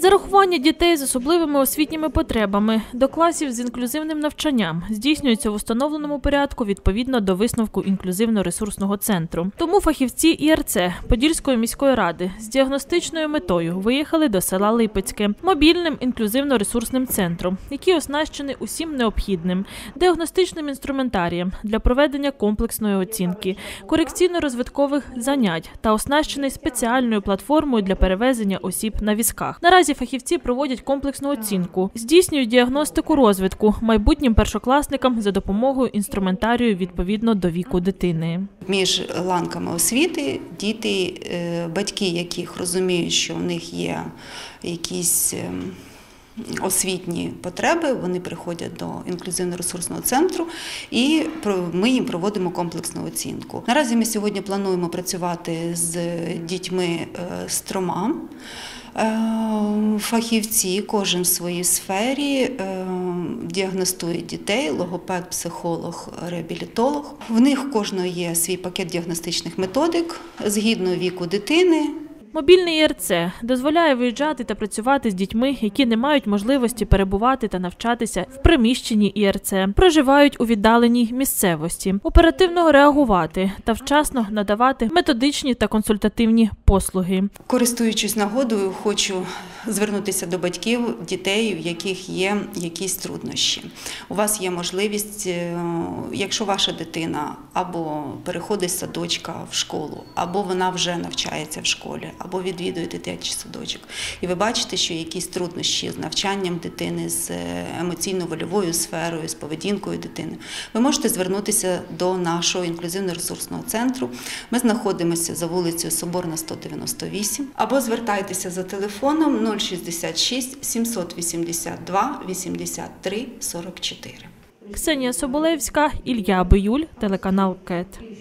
Зарахування дітей з особливими освітніми потребами до класів з інклюзивним навчанням здійснюється в установленому порядку відповідно до висновку інклюзивно-ресурсного центру. Тому фахівці ІРЦ Подільської міської ради з діагностичною метою виїхали до села Липецьке мобільним інклюзивно-ресурсним центром, який оснащений усім необхідним – діагностичним інструментарієм для проведення комплексної оцінки, корекційно-розвиткових занять та оснащений спеціальною платформою для перевезення осіб на візках. Наразі фахівці проводять комплексну оцінку, здійснюють діагностику розвитку майбутнім першокласникам за допомогою інструментарію відповідно до віку дитини. Між ланками освіти діти, батьки яких розуміють, що в них є якісь освітні потреби, вони приходять до інклюзивно-ресурсного центру і ми їм проводимо комплексну оцінку. Наразі ми сьогодні плануємо працювати з дітьми з трьома. Фахівці, кожен в своїй сфері, діагностують дітей, логопед, психолог, реабілітолог. В них кожного є свій пакет діагностичних методик згідно віку дитини. Мобільний ІРЦ дозволяє виїжджати та працювати з дітьми, які не мають можливості перебувати та навчатися в приміщенні ІРЦ, проживають у віддаленій місцевості, оперативно реагувати та вчасно надавати методичні та консультативні послуги. Користуючись нагодою, хочу звернутися до батьків дітей, в яких є якісь труднощі. У вас є можливість, якщо ваша дитина або переходить з садочка в школу, або вона вже навчається в школі, або відвідує дитячий садочок, і ви бачите, що якісь труднощі з навчанням дитини, з емоційно-вольовою сферою, з поведінкою дитини, ви можете звернутися до нашого інклюзивно-ресурсного центру. Ми знаходимося за вулицею Соборна, 198, або звертайтеся за телефоном 066 782 83 44. Ксенія Соболевська, Ілля Биюль, телеканал КЕТ.